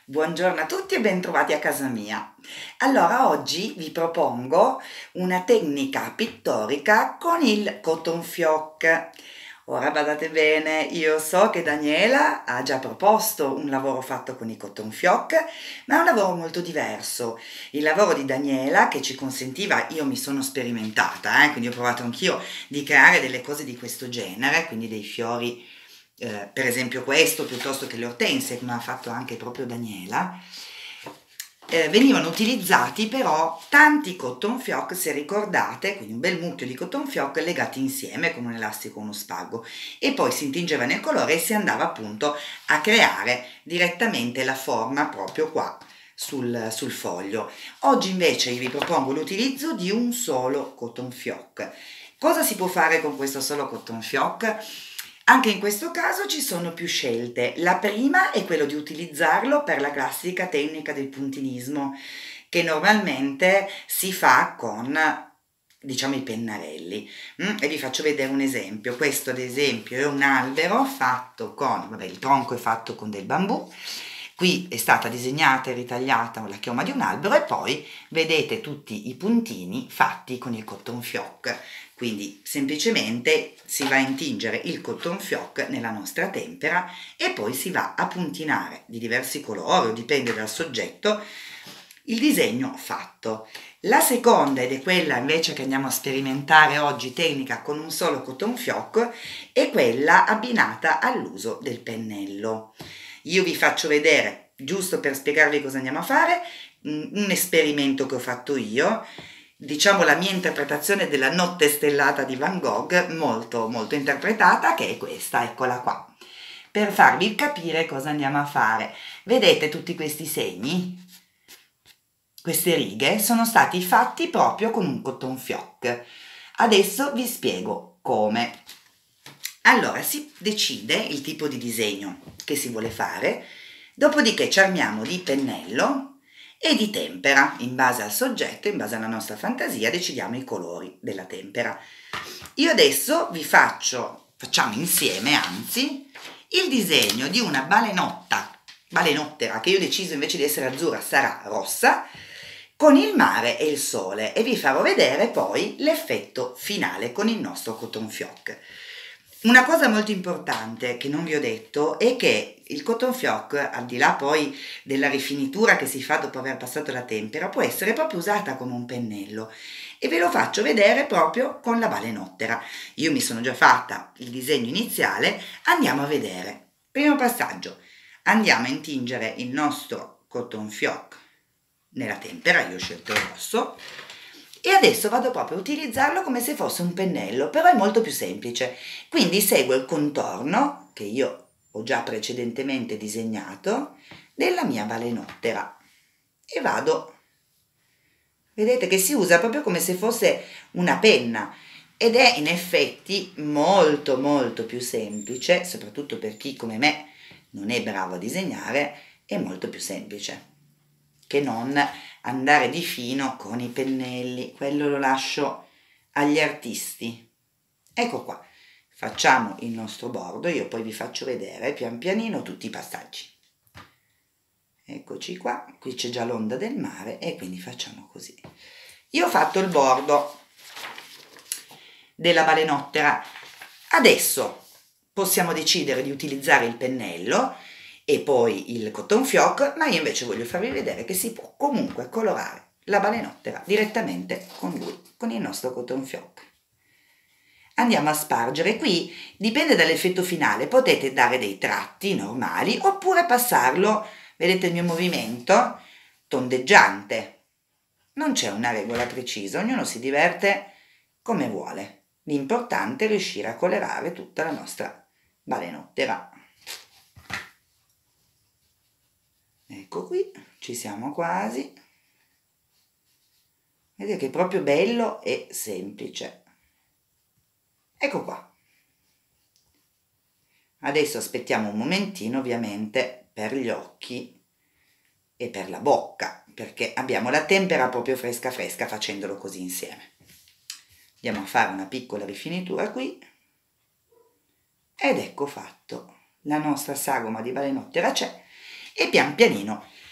Buongiorno a tutti e bentrovati a casa mia. Allora, oggi vi propongo una tecnica pittorica con il cotton fioc. Ora badate bene, io so che Daniela ha già proposto un lavoro fatto con i cotton fioc, ma è un lavoro molto diverso. Il lavoro di Daniela che ci consentiva, io mi sono sperimentata, quindi ho provato anch'io di creare delle cose di questo genere, quindi dei fiori per esempio questo, piuttosto che le ortensie, come ha fatto anche proprio Daniela, venivano utilizzati però tanti cotton fioc, se ricordate, quindi un bel mucchio di cotton fioc legati insieme con un elastico o uno spago, e poi si intingeva nel colore e si andava appunto a creare direttamente la forma proprio qua sul foglio. Oggi invece vi propongo l'utilizzo di un solo cotton fioc. Cosa si può fare con questo solo cotton fioc? Anche in questo caso ci sono più scelte. La prima è quello di utilizzarlo per la classica tecnica del puntinismo, che normalmente si fa con, diciamo, i pennarelli. E vi faccio vedere un esempio. Questo ad esempio è un albero fatto con, vabbè, il tronco è fatto con del bambù. Qui è stata disegnata e ritagliata la chioma di un albero e poi vedete tutti i puntini fatti con il cotton fioc. Quindi semplicemente si va a intingere il cotton fioc nella nostra tempera e poi si va a puntinare di diversi colori, o dipende dal soggetto, il disegno fatto. La seconda, ed è quella invece che andiamo a sperimentare oggi, tecnica con un solo cotton fioc, è quella abbinata all'uso del pennello. Io vi faccio vedere, giusto per spiegarvi cosa andiamo a fare, un esperimento che ho fatto io, diciamo la mia interpretazione della Notte stellata di Van Gogh, molto molto interpretata, che è questa, eccola qua, per farvi capire cosa andiamo a fare. Vedete tutti questi segni? Queste righe sono stati fatti proprio con un cotton fioc. Adesso vi spiego come. Allora, si decide il tipo di disegno che si vuole fare, dopodiché ci armiamo di pennello e di tempera. In base al soggetto, in base alla nostra fantasia, decidiamo i colori della tempera. Io adesso vi facciamo insieme, anzi, il disegno di una balenottera, che io ho deciso invece di essere azzurra sarà rossa, con il mare e il sole, e vi farò vedere poi l'effetto finale con il nostro cotton fioc. Una cosa molto importante che non vi ho detto è che il cotton fioc, al di là poi della rifinitura che si fa dopo aver passato la tempera, può essere proprio usata come un pennello, e ve lo faccio vedere proprio con la balenottera. Io mi sono già fatta il disegno iniziale, andiamo a vedere. Primo passaggio, andiamo a intingere il nostro cotton fioc nella tempera, io ho scelto il rosso, e adesso vado proprio a utilizzarlo come se fosse un pennello, però è molto più semplice. Quindi seguo il contorno che io ho già precedentemente disegnato della mia balenottera e vado, vedete che si usa proprio come se fosse una penna, ed è in effetti molto molto più semplice, soprattutto per chi come me non è bravo a disegnare, è molto più semplice che non andare di fino con i pennelli. Quello lo lascio agli artisti. Ecco qua, facciamo il nostro bordo, io poi vi faccio vedere pian pianino tutti i passaggi. Eccoci qua, qui c'è già l'onda del mare e quindi facciamo così. Io ho fatto il bordo della balenottera, adesso possiamo decidere di utilizzare il pennello e poi il cotton fioc, ma io invece voglio farvi vedere che si può comunque colorare la balenottera direttamente con lui, con il nostro cotton fioc. Andiamo a spargere. Qui dipende dall'effetto finale, potete dare dei tratti normali oppure passarlo, vedete il mio movimento, tondeggiante. Non c'è una regola precisa, ognuno si diverte come vuole. L'importante è riuscire a colorare tutta la nostra balenottera. Ecco qui, ci siamo quasi. Vedete che è proprio bello e semplice. Ecco qua. Adesso aspettiamo un momentino ovviamente per gli occhi e per la bocca, perché abbiamo la tempera proprio fresca fresca facendolo così insieme. Andiamo a fare una piccola rifinitura qui ed ecco fatto. La nostra sagoma di balenottera c'è e pian pianino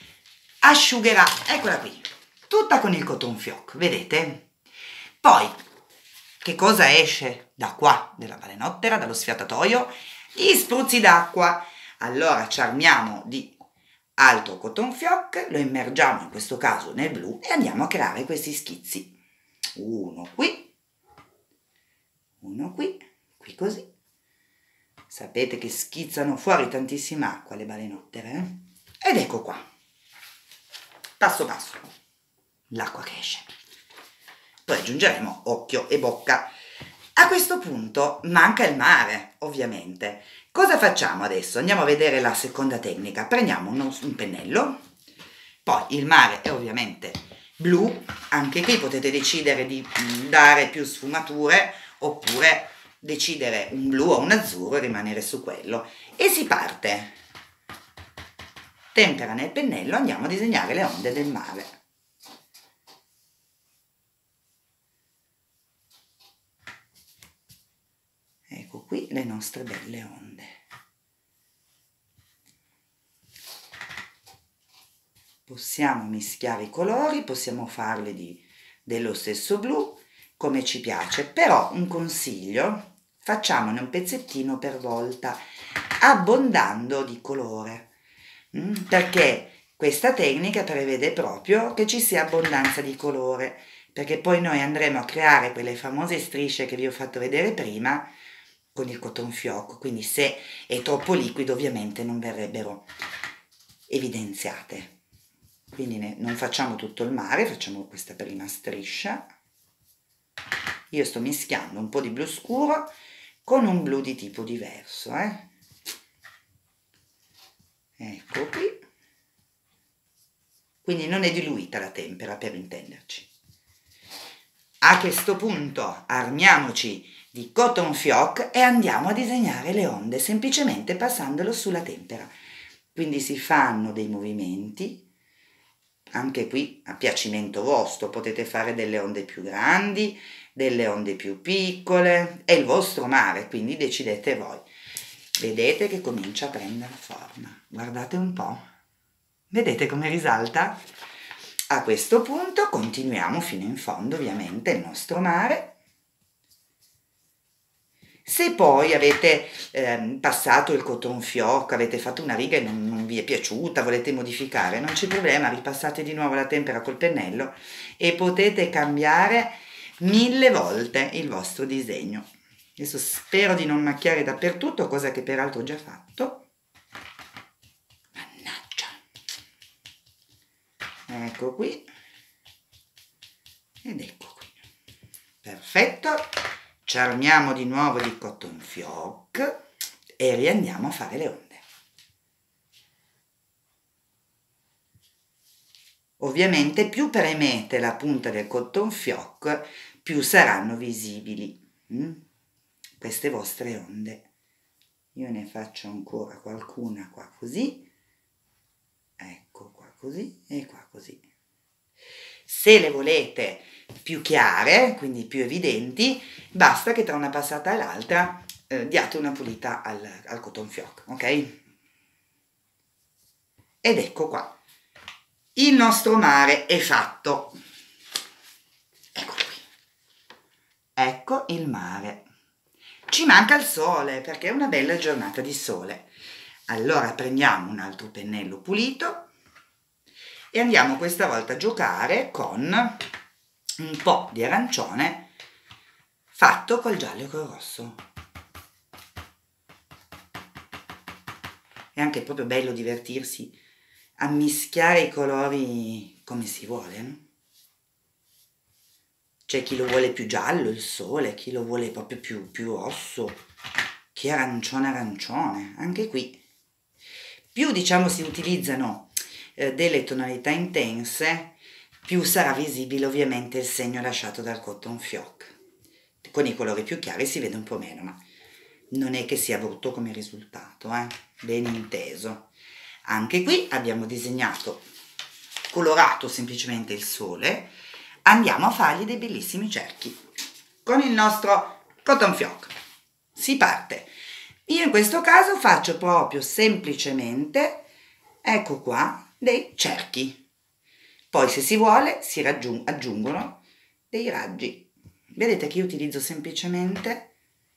asciugherà, eccola qui, tutta con il cotton fioc, vedete? Poi, che cosa esce da qua, della balenottera, dallo sfiatatoio? Gli spruzzi d'acqua. Allora ci armiamo di altro cotton fioc, lo immergiamo in questo caso nel blu e andiamo a creare questi schizzi. Uno qui così. Sapete che schizzano fuori tantissima acqua le balenottere, eh? Ed ecco qua, passo passo, l'acqua che esce. Poi aggiungeremo occhio e bocca. A questo punto manca il mare, ovviamente. Cosa facciamo adesso? Andiamo a vedere la seconda tecnica. Prendiamo un pennello, poi il mare è ovviamente blu, anche qui potete decidere di dare più sfumature oppure decidere un blu o un azzurro e rimanere su quello. E si parte. Tempera nel pennello, andiamo a disegnare le onde del mare. Ecco qui le nostre belle onde. Possiamo mischiare i colori, possiamo farli dello stesso blu, come ci piace, però un consiglio, facciamone un pezzettino per volta, abbondando di colore, perché questa tecnica prevede proprio che ci sia abbondanza di colore, perché poi noi andremo a creare quelle famose strisce che vi ho fatto vedere prima con il cotton fioc, quindi se è troppo liquido ovviamente non verrebbero evidenziate. Quindi non facciamo tutto il mare, facciamo questa prima striscia. Io sto mischiando un po' di blu scuro con un blu di tipo diverso, Ecco qui. Quindi non è diluita la tempera, per intenderci. A questo punto armiamoci di cotton fioc e andiamo a disegnare le onde, semplicemente passandolo sulla tempera. Quindi si fanno dei movimenti. Anche qui a piacimento vostro, potete fare delle onde più grandi, delle onde più piccole, è il vostro mare, quindi decidete voi. Vedete che comincia a prendere forma, guardate un po', vedete come risalta? A questo punto continuiamo fino in fondo ovviamente il nostro mare. Se poi avete passato il cotton fioc, avete fatto una riga e non vi è piaciuta, volete modificare, non c'è problema, ripassate di nuovo la tempera col pennello e potete cambiare 1000 volte il vostro disegno. Adesso spero di non macchiare dappertutto, cosa che peraltro ho già fatto. Mannaggia. Ecco qui. Ed ecco qui. Perfetto. Ci armiamo di nuovo di cotton fioc e riandiamo a fare le onde. Ovviamente più premete la punta del cotton fioc, più saranno visibili queste vostre onde. Io ne faccio ancora qualcuna qua così, ecco qua così e qua così. Se le volete più chiare, quindi più evidenti, basta che tra una passata e l'altra diate una pulita al cotton fioc, ok? Ed ecco qua, il nostro mare è fatto. Ecco qui, ecco il mare. Ci manca il sole perché è una bella giornata di sole. Allora prendiamo un altro pennello pulito e andiamo questa volta a giocare con un po' di arancione fatto col giallo e col rosso. È anche proprio bello divertirsi a mischiare i colori come si vuole, no? C'è chi lo vuole più giallo, il sole, chi lo vuole proprio più rosso, chi arancione, anche qui. Più diciamo si utilizzano delle tonalità intense, più sarà visibile ovviamente il segno lasciato dal cotton fioc. Con i colori più chiari si vede un po' meno, ma non è che sia brutto come risultato, ben inteso. Anche qui abbiamo disegnato, colorato semplicemente il sole, andiamo a fargli dei bellissimi cerchi con il nostro cotton fioc. Si parte. Io in questo caso faccio proprio semplicemente, ecco qua, dei cerchi. Poi se si vuole si aggiungono dei raggi. Vedete che io utilizzo semplicemente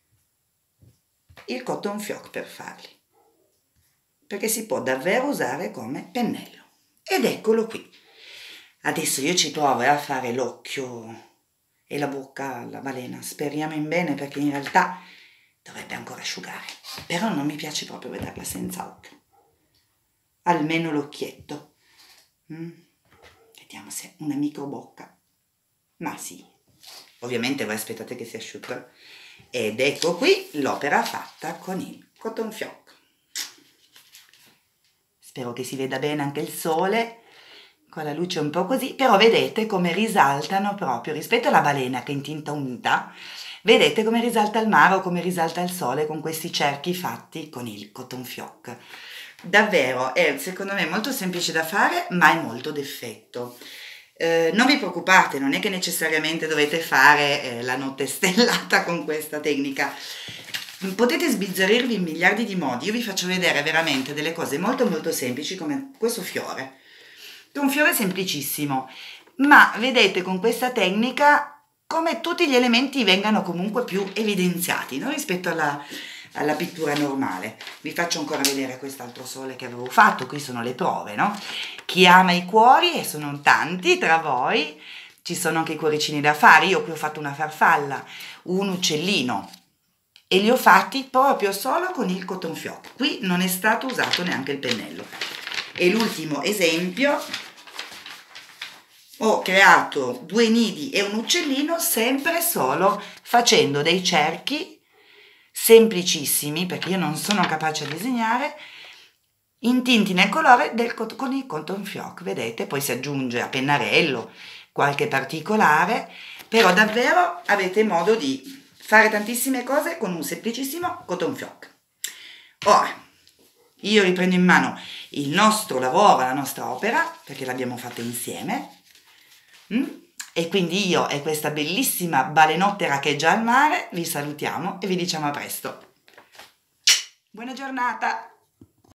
il cotton fioc per farli, perché si può davvero usare come pennello. Ed eccolo qui. Adesso io ci provo a fare l'occhio e la bocca alla balena, speriamo in bene, perché in realtà dovrebbe ancora asciugare, però non mi piace proprio vederla senza occhio, almeno l'occhietto. Vediamo se una micro bocca, ma sì, ovviamente voi aspettate che si asciuga. Ed ecco qui l'opera fatta con il cotton fioc. Spero che si veda bene anche il sole, con la luce un po' così, però vedete come risaltano proprio rispetto alla balena che è in tinta unita, vedete come risalta il mare o come risalta il sole con questi cerchi fatti con il cotton fioc. Davvero è secondo me molto semplice da fare, ma è molto d'effetto. Non vi preoccupate, non è che necessariamente dovete fare la notte stellata con questa tecnica. Potete sbizzarrirvi in miliardi di modi. Io vi faccio vedere veramente delle cose molto molto semplici, come questo fiore. È un fiore semplicissimo, ma vedete con questa tecnica come tutti gli elementi vengano comunque più evidenziati, no? Rispetto alla pittura normale. Vi faccio ancora vedere quest'altro sole che avevo fatto. Qui sono le prove, no? Chi ama i cuori, e sono tanti tra voi, ci sono anche i cuoricini da fare. Io qui ho fatto una farfalla, un uccellino, e li ho fatti proprio solo con il cotton fioc. Qui non è stato usato neanche il pennello. E l'ultimo esempio, ho creato 2 nidi e un uccellino sempre solo facendo dei cerchi semplicissimi, perché io non sono capace a disegnare, intinti nel colore con il cotton fioc. Vedete, poi si aggiunge a pennarello qualche particolare, però davvero avete modo di fare tantissime cose con un semplicissimo cotton fioc. Ora, io riprendo in mano il nostro lavoro, la nostra opera, perché l'abbiamo fatta insieme, e quindi io e questa bellissima balenottera che è già al mare vi salutiamo e vi diciamo a presto. Buona giornata!